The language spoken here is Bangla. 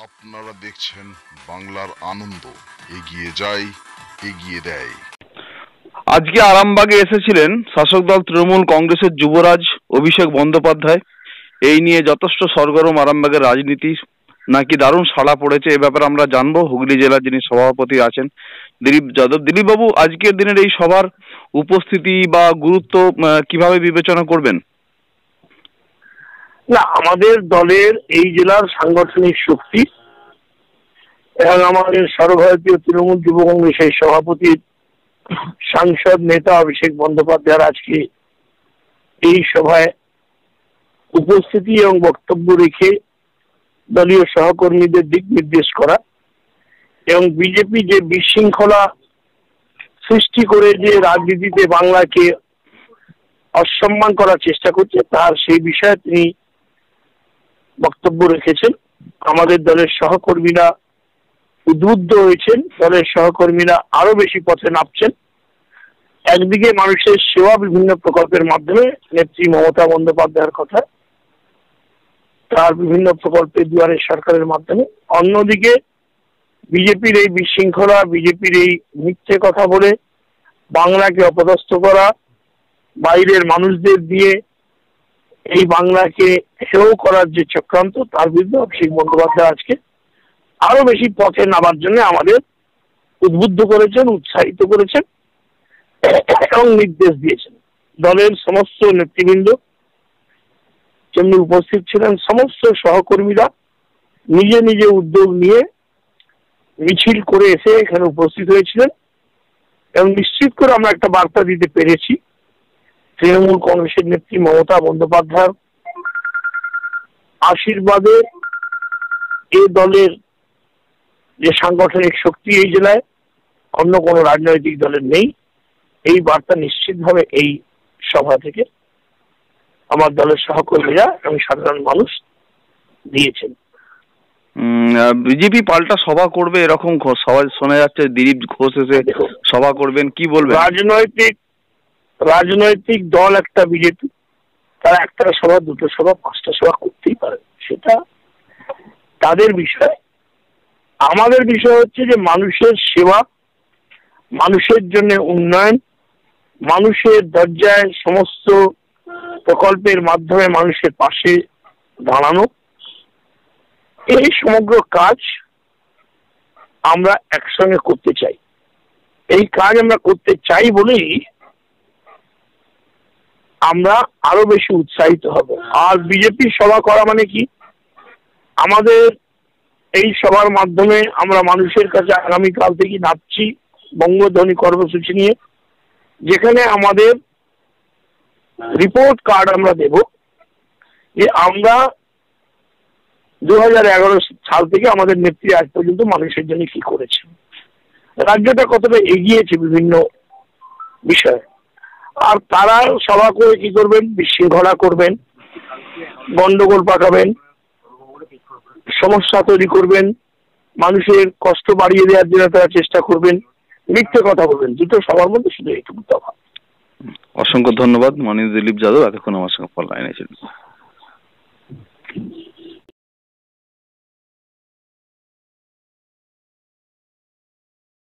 আপনারা দেখছেন বাংলার আনন্দ, এগিয়ে যায়, এগিয়ে দেয়। আজকে আরামবাগে এসেছিলেন শাসক দল তৃণমূল কংগ্রেসের যুবরাজ অভিষেক বন্দ্যোপাধ্যায়। এই নিয়ে যথেষ্ট সরগরম আরামবাগের রাজনীতি, নাকি দারুণ সাড়া পড়েছে, এ ব্যাপারে আমরা জানবো হুগলি জেলার যিনি সভাপতি আছেন দিলীপ যাদব। দিলীপ বাবু, আজকের দিনের এই সভার উপস্থিতি বা গুরুত্ব কিভাবে বিবেচনা করবেন? না, আমাদের দলের এই জেলার সাংগঠনিক শক্তি এবং আমাদের সর্বভারতীয় তৃণমূল যুব কংগ্রেসের সভাপতি সাংসদ নেতা অভিষেক বন্দ্যোপাধ্যায়ের আজকে এই সভায় উপস্থিতি এবং বক্তব্য রেখে দলীয় সহকর্মীদের দিক নির্দেশ করা এবং বিজেপি যে বিশৃঙ্খলা সৃষ্টি করে যে রাজনীতিতে বাংলাকে অসম্মান করার চেষ্টা করছে তার সেই বিষয়ে তিনি বক্তব্য রেখেছেন। আমাদের দলের সহকর্মীরা উদ্বুদ্ধ হয়েছেন, দলের সহকর্মীরা আরো বেশি পথে নামছেন। একদিকে মানুষের সেবা বিভিন্ন প্রকল্পের মাধ্যমে নেত্রী মমতা বন্দ্যোপাধ্যায়ের কথা, তার বিভিন্ন প্রকল্পে দুয়ারে সরকারের মাধ্যমে, অন্যদিকে বিজেপির এই বিশৃঙ্খলা, বিজেপির এই মিথ্যে কথা বলে বাংলাকে অপদস্থ করা, বাইরের মানুষদের দিয়ে এই বাংলাকে হেয় করার যে চক্রান্ত, তার বিরুদ্ধে অভিষেক বন্দ্যোপাধ্যায় আজকে আরো বেশি পথে নামার জন্য আমাদের উদ্বুদ্ধ করেছেন, উৎসাহিত করেছেন এবং নির্দেশ দিয়েছেন। দলের সমস্ত নেতৃবৃন্দ যেমনি উপস্থিত ছিলেন, সমস্ত সহকর্মীরা নিজে নিজে উদ্যোগ নিয়ে মিছিল করে এসে এখানে উপস্থিত হয়েছিলেন এবং নিশ্চিত করে আমরা একটা বার্তা দিতে পেরেছি, তৃণমূল কংগ্রেসের নেত্রী মমতা বন্দ্যোপাধ্যায়ের আশীর্বাদে এই দলের যে সাংগঠনিক শক্তি এই জেলায় অন্য কোনো রাজনৈতিক দলের নেই। এই বার্তা নিশ্চিতভাবে এই সভা থেকে আমার দলের সহকর্মীরা এবং সাধারণ মানুষ দিয়েছেন। বিজেপি পাল্টা সভা করবে এরকম সবাই শোনা যাচ্ছে, দিলীপ ঘোষ এসে সভা করবেন, কি বলবেন? রাজনৈতিক দল একটা বিজেপি, তারা একটা সভা, দুটো সভা, পাঁচটা সভা করতেই পারে, সেটা তাদের বিষয়। আমাদের বিষয় হচ্ছে যে মানুষের সেবা, মানুষের জন্য উন্নয়ন, মানুষের দরজায় সমস্ত প্রকল্পের মাধ্যমে মানুষের পাশে দাঁড়ানো, এই সমগ্র কাজ আমরা একসঙ্গে করতে চাই। এই কাজ আমরা করতে চাই বলেই আমরা আরো বেশি উৎসাহিত হব। আর বিজেপি সভা করা মানে কি, আমাদের এই সভার মাধ্যমে আমরা মানুষের কাছে আগামীকাল থেকে নাচছি বঙ্গধ্বনি কর্মসূচি নিয়ে, যেখানে আমাদের রিপোর্ট কার্ড আমরা দেব যে আমরা 2011 সাল থেকে আমাদের নেত্রী আজ পর্যন্ত মানুষের জন্য কি করেছে, রাজ্যটা কতটা এগিয়েছে বিভিন্ন বিষয়ে। আর তারা সভা করে কি করবেন? বিশৃঙ্খলা করবেন, গন্ডগোল পাকাবেন, সমস্যা তৈরি করবেন, মানুষের কষ্ট বাড়িয়ে দেওয়ার জন্য তারা চেষ্টা করবেন, মিথ্যে কথা বলবেন। দুটো সবার মধ্যে শুধু এইটুকু তফাৎ। অসংখ্য ধন্যবাদ মাননীয় দিলীপ যাদব, এতক্ষণ আমার সঙ্গে লাইনে ছিলেন।